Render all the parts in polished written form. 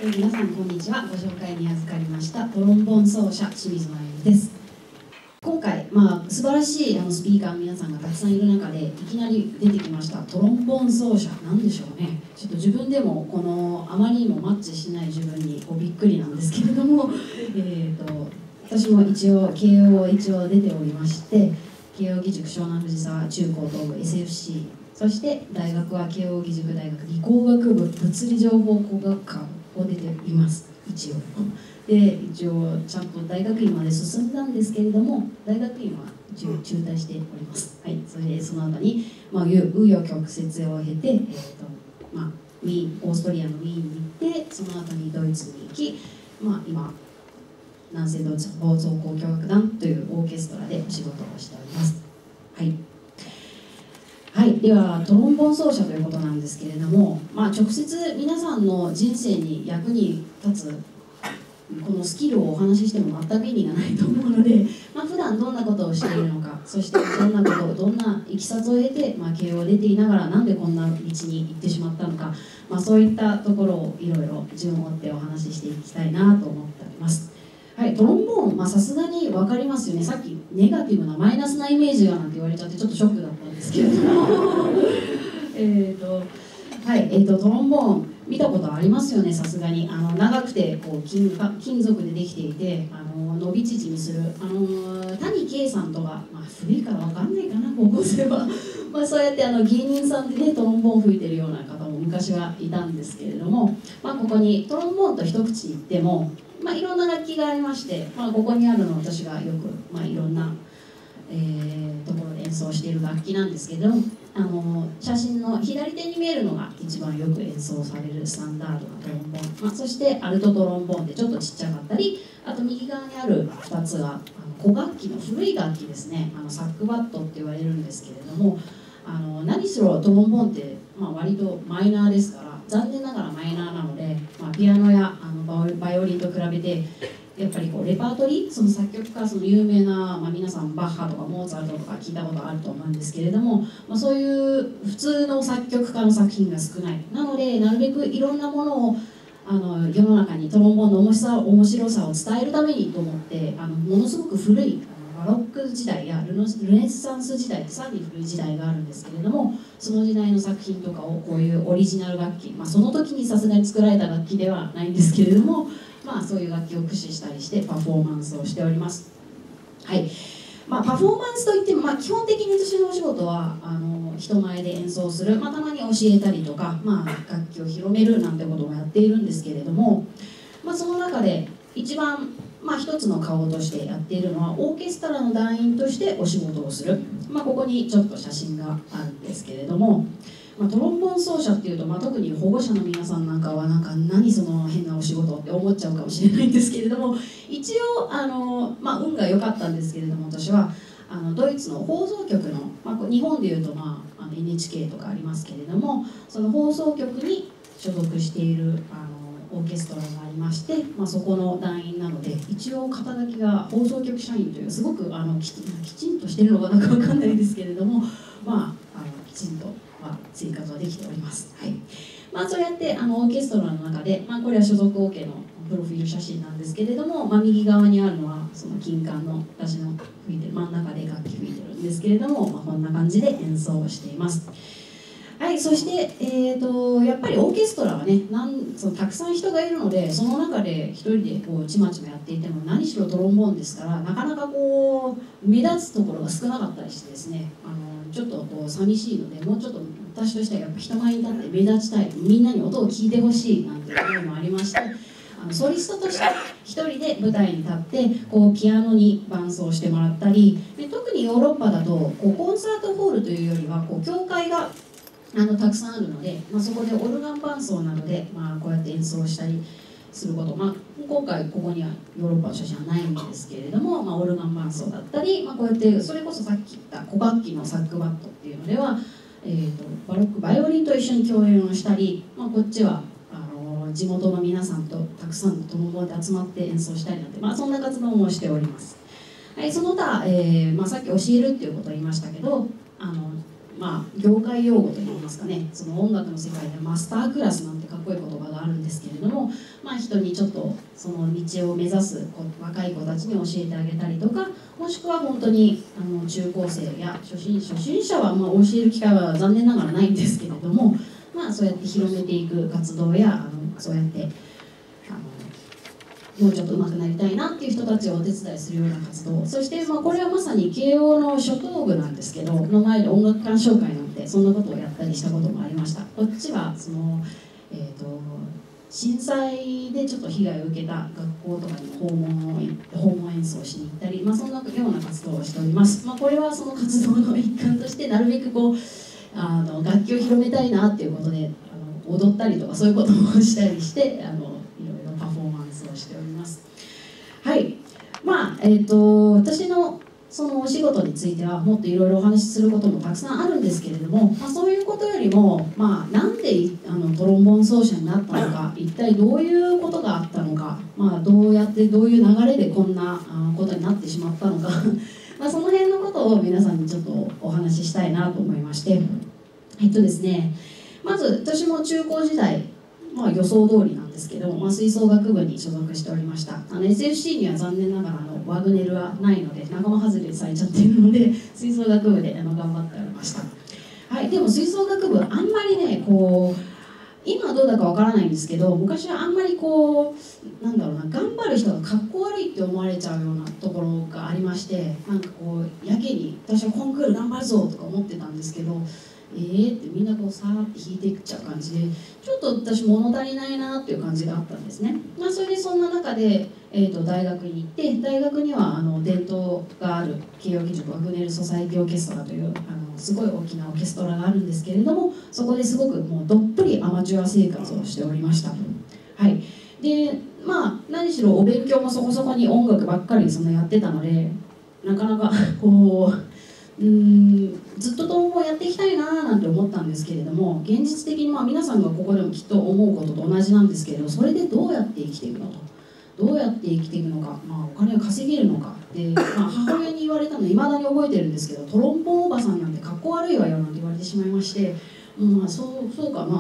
皆さんこんにちは。ご紹介に預かりましたトロンボーン奏者清水真由美です。今回、素晴らしいスピーカーの皆さんがたくさんいる中でいきなり出てきましたトロンボーン奏者なんでしょうね。ちょっと自分でもこのあまりにもマッチしない自分にびっくりなんですけれども、私も一応慶応出ておりまして、慶応義塾湘南藤沢中高等部 SFC、 そして大学は慶応義塾大学理工学部物理情報工学科を出ています一応。で一応ちゃんと大学院まで進んだんですけれども、大学院は一応中退しております。はい、それでその後に紆余曲折を経て、オーストリアのウィーンに行って、その後にドイツに行き、今南西ドイツ放送交響楽団というオーケストラでお仕事をしております。はい、ではトロンボーン奏者ということなんですけれども、直接皆さんの人生に役に立つこのスキルをお話ししても全く意味がないと思うので、普段どんなことをしているのか、そしてどんないきさつを経て、慶応を出ていながらなんでこんな道に行ってしまったのか、そういったところをいろいろ順を追ってお話ししていきたいなと思っております。はい、トロンボーン、さすがに分かりますよね。さっきネガティブなマイナスなイメージがなんて言われちゃってちょっとショックだったんですけれどもトロンボーン見たことありますよね。さすがに長くて金属でできていて伸び縮みする谷啓さんとか、古いから分かんないかな高校生はそうやって芸人さんでねトロンボーン吹いてるような方も昔はいたんですけれども、ここにトロンボーンと一口言ってもいろんな楽器がありまして、ここにあるのは私がよくいろんな、ところで演奏している楽器なんですけど、写真の左手に見えるのが一番よく演奏されるスタンダードなトロンボーン、そしてアルトトロンボーンでちょっとちっちゃかったり、あと右側にある2つが古楽器の古い楽器ですね。サックバットって言われるんですけれども、何しろトロンボーンって、割とマイナーですから、残念ながらマイナーなので、ピアノやバイオリンと比べてやっぱりレパートリー、その作曲家、その有名な、皆さんバッハとかモーツァルトとか聞いたことあると思うんですけれども、そういう普通の作曲家の作品が少ない。なのでなるべくいろんなものを世の中にトロンボーンの面白さを伝えるためにと思って、ものすごく古いバロック時代やルネッサンス時代ってさらに古い時代があるんですけれども、その時代の作品とかをこういうオリジナル楽器、その時にさすがに作られた楽器ではないんですけれども、そういう楽器を駆使したりしてパフォーマンスをしております。はい、パフォーマンスといっても、基本的に私のお仕事は人前で演奏する、たまに教えたりとか、楽器を広めるなんてことをやっているんですけれども、その中で一番一つの顔としてやっているのはオーケストラの団員としてお仕事をする、ここにちょっと写真があるんですけれども、トロンボーン奏者っていうと、特に保護者の皆さんなんかは何その変なお仕事って思っちゃうかもしれないんですけれども、一応運が良かったんですけれども、私はドイツの放送局の、日本でいうとNHK とかありますけれども、その放送局に所属しているオーケストラがありまして、そこの団員なので、一応肩書きが放送局社員というすごくきちんとしてるのか分かんないですけれども、きちんと生活はできております。はい、そうやってオーケストラの中で、これは所属オケのプロフィール写真なんですけれども、右側にあるのはその金管の私の吹いてる真ん中で楽器吹いてるんですけれども、こんな感じで演奏をしています。はい、そして、やっぱりオーケストラはねたくさん人がいるので、その中で一人でちまちまやっていても、何しろトロンボーンですから、なかなか目立つところが少なかったりしてですね、ちょっと寂しいので、もうちょっと私としてはやっぱ人前に立って目立ちたい、みんなに音を聞いてほしいなんていうのもありまして、ソリストとして一人で舞台に立ってピアノに伴奏してもらったり、で特にヨーロッパだとコンサートホールというよりは教会がたくさんあるので、そこでオルガン伴奏などで、こうやって演奏したりすること、今回ここにはヨーロッパの写真はないんですけれども、オルガン伴奏だったり、こうやってそれこそさっき言った古楽器のサックバットっていうのでは、バロックバイオリンと一緒に共演をしたり、こっちは地元の皆さんとたくさんのトロンボーンで集まって演奏したりなんて、そんな活動もしております。はい、その他、さっき教えるっていうことを言いましたけど、業界用語といいますかね、その音楽の世界でマスタークラスなんてかっこいい言葉があるんですですけれども、人にちょっとその道を目指す若い子たちに教えてあげたりとか、もしくは本当に中高生や初心者は教える機会は残念ながらないんですけれども、そうやって広めていく活動やそうやってもうちょっと上手くなりたいなっていう人たちをお手伝いするような活動、そしてこれはまさに慶応の初等部なんですけどの前で音楽鑑賞会なんてそんなことをやったりしたこともありました。こっちはその、震災でちょっと被害を受けた学校とかに訪問演奏しに行ったり、そんなような活動をしております。これはその活動の一環としてなるべく楽器を広めたいなっていうことで踊ったりとかそういうこともしたりしていろいろパフォーマンスをしております。はい、私のそのお仕事についてはもっといろいろお話しすることもたくさんあるんですけれども、そういうことよりも、なんでトロンボーン奏者になったのか、一体どういうことがあったのか、どうやってどういう流れでこんなことになってしまったのかその辺のことを皆さんにちょっとお話ししたいなと思いまして、ですね、まず私も中高時代、予想通りなんですけど、吹奏楽部に所属しておりました。SFC には残念ながらワグネルはないので仲間外れされちゃっているので吹奏楽部で頑張っておりました。はい、でも吹奏楽部あんまりね今はどうだかわからないんですけど、昔はあんまり頑張る人がかっこ悪いって思われちゃうようなところがありまして、やけに私はコンクール頑張るぞとか思ってたんですけど、ってみんなさーって弾いていっちゃう感じで、ちょっと私物足りないなっていう感じがあったんですね。それでそんな中で、大学に行って、大学には伝統がある慶応義塾ワグネル・ソサエティ・オーケストラというすごい大きなオーケストラがあるんですけれども、そこですごくもうどっぷりアマチュア生活をしておりました。はい、で何しろお勉強もそこそこに音楽ばっかりやってたので、なかなかずっとトロンボーンやっていきたいなーなんて思ったんですけれども、現実的に皆さんがここでもきっと思うことと同じなんですけれど、それでどうやって生きていくのと、どうやって生きていくのか、お金を稼げるのかで、母親に言われたのいまだに覚えてるんですけど、トロンボーンおばさんなんてかっこ悪いわよなんて言われてしまいまして、そうか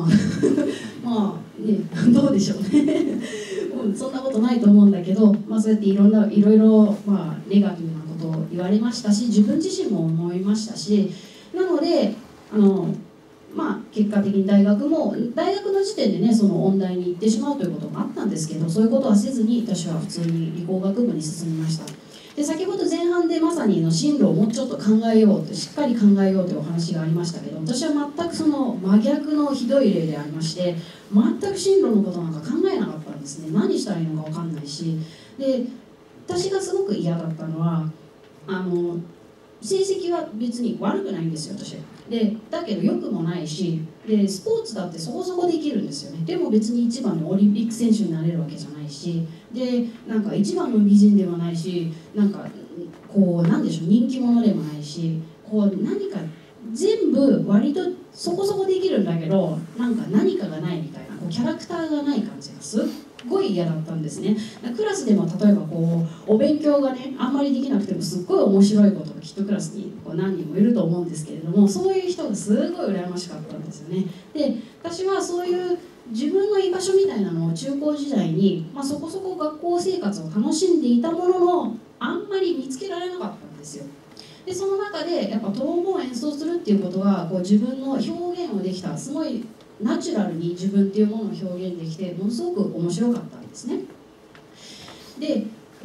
どうでしょうねそんなことないと思うんだけど、そうやっていろいろネガティブなことを言われましたし、自分自身も思いましたし、なので結果的に大学の時点でねその音大に行ってしまうということもあったんですけど、そういうことはせずに私は普通に理工学部に進みました。で先ほど前半でまさに進路をもうちょっと考えようとしっかり考えようというお話がありましたけど、私は全くその真逆のひどい例でありまして、全く進路のことなんか考えなかったんですね。何したらいいのか分かんないし、で私がすごく嫌だったのは成績は別に悪くないんですよ私で、だけど良くもないし、でスポーツだってそこそこできるんですよね。でも別に一番のオリンピック選手になれるわけじゃないし、で一番の美人ではないし、なんでしょう、人気者でもないし、何か全部割とそこそこできるんだけど何かがないみたいなキャラクターがない感じがすっごい嫌だったんですね。クラスでも例えばお勉強がねあんまりできなくてもすっごい面白いことがきっとクラスに何人もいると思うんですけれども、そういう人がすごい羨ましかったんですよね。で私はそういう自分の居場所みたいなのを中高時代に、そこそこ学校生活を楽しんでいたもののあんまり見つけられなかったんですよ。でその中でやっぱトロンボーンを演奏するっていうことが自分の表現をできた、すごいナチュラルに自分っていうものを表現できてものすごく面白かったんですね。で、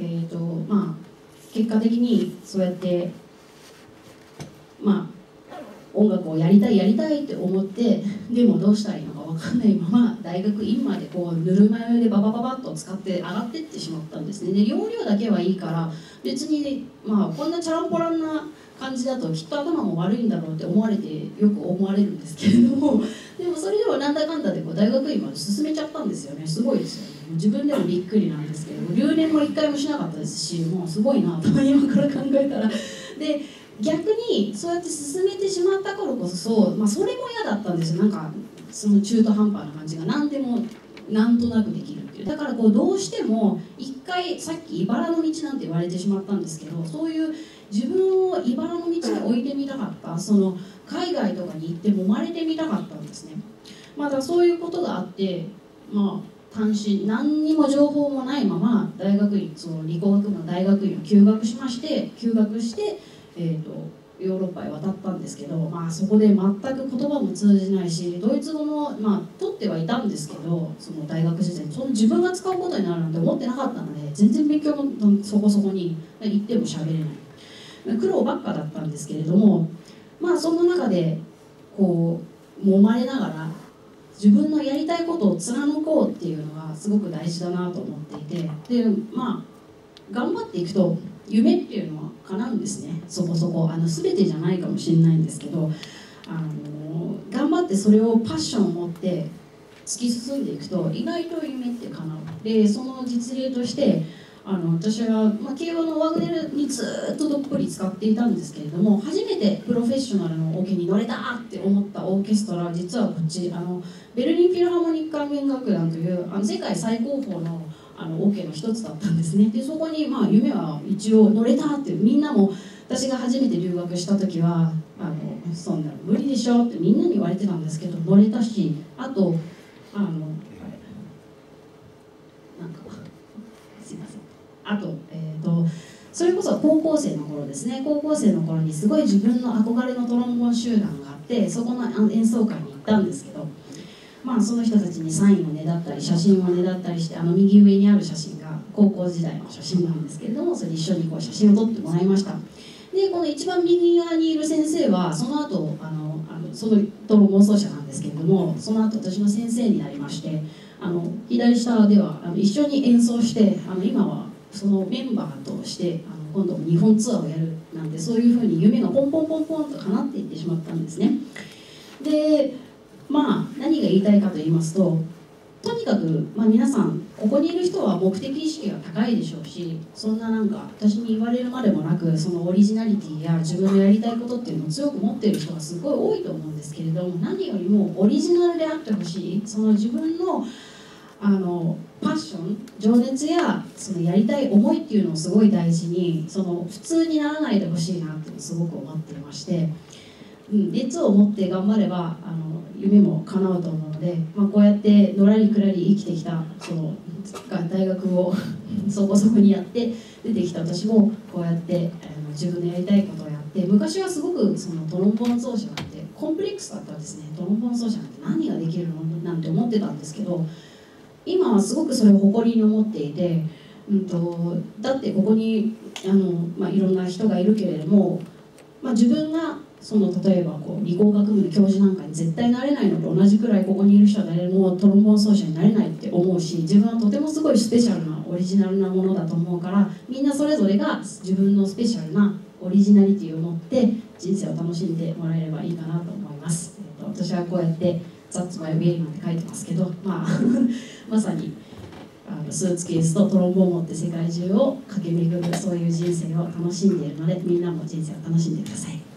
結果的にそうやって音楽をやりたいって思って、でもどうしたらいいのか分かんないまま大学院までぬるま湯でババババッと使って上がっていってしまったんですね。で容量だけはいいから別にこんなチャランポランな感じだときっと頭も悪いんだろうって思われてよく思われるんですけれども、でもそれでもなんだかんだで大学院まで進めちゃったんですよね。すごいですよね。自分でもびっくりなんですけど、留年も一回もしなかったですし、もうすごいなと今から考えたら。で逆にそうやって進めてしまったからこそ、それも嫌だったんですよ。その中途半端な感じが何でもなんとなくできるっていう。だからどうしても一回さっき茨の道なんて言われてしまったんですけど、そういう自分を茨の道に置いてみたかった、海外とかに行って揉まれてみたかったんですね。だからそういうことがあって単身何にも情報もないまま大学院、その理工学部の大学院を休学して、ヨーロッパへ渡ったんですけど、まあ、そこで全く言葉も通じないし、ドイツ語も、まあ、取ってはいたんですけど、その大学時代にその自分が使うことになるなんて思ってなかったので、全然勉強もそこそこに行っても喋れない苦労ばっかだったんですけれども、まあその中でこう揉まれながら自分のやりたいことを貫こうっていうのがすごく大事だなと思っていて、でまあ頑張っていくと夢っていうのは叶うんですね。そこそこ全てじゃないかもしれないんですけど、頑張ってそれをパッションを持って突き進んでいくと意外と夢って叶う。でその実例として私は、慶応のワグネルにずっとどっぷり使っていたんですけれども、初めてプロフェッショナルのオケに乗れたって思ったオーケストラ、実はこっちベルリンフィルハーモニック管弦楽団という世界最高峰のオケの一つだったんですね。でそこに夢は一応乗れたっていう、みんなも私が初めて留学した時はそんなの無理でしょってみんなに言われてたんですけど、乗れたし、あとすいません、あと、それこそ高校生の頃ですね、高校生の頃にすごい自分の憧れのトロンボーン集団があって、そこの演奏会に行ったんですけど、その人たちにサインをねだったり写真をねだったりして、右上にある写真が高校時代の写真なんですけれども、それ一緒にこう写真を撮ってもらいました。でこの一番右側にいる先生はその後そのトロンボーン奏者なんですけれども、その後私の先生になりまして、左下では一緒に演奏して、今はそのメンバーとして今度日本ツアーをやるなんて、そういうふうに夢がポンポンポンポンと叶っていってしまったんですね。で何が言いたいかと言いますと、とにかく、皆さんここにいる人は目的意識が高いでしょうし、そんな私に言われるまでもなく、そのオリジナリティや自分のやりたいことっていうのを強く持っている人がすごい多いと思うんですけれども、何よりもオリジナルであってほしい、その自分のパッション、情熱やそのやりたい思いっていうのをすごい大事に、その普通にならないでほしいなっていうのをすごく思っていまして、熱を持って頑張れば夢も叶うと思うので、こうやってのらりくらり生きてきた、その大学をそこそこにやって出てきた私もこうやって自分のやりたいことをやって、昔はすごくそのトロンボーン奏者なんてコンプレックスだったんですね。トロンボーン奏者なんて何ができるのなんて思ってたんですけど、今はすごくそれを誇りに思っていて、だってここにいろんな人がいるけれども、自分が例えば理工学部の教授なんかに絶対なれないのと同じくらい、ここにいる人は誰もトロンボーン奏者になれないって思うし、自分はとてもすごいスペシャルなオリジナルなものだと思うから、みんなそれぞれが自分のスペシャルなオリジナリティを持って人生を楽しんでもらえればいいかなと思います。私はこうやって「That's my way」なんて書いてますけど、まさにスーツケースとトロンボーンを持って世界中を駆け巡る、そういう人生を楽しんでいるので、みんなも人生を楽しんでください。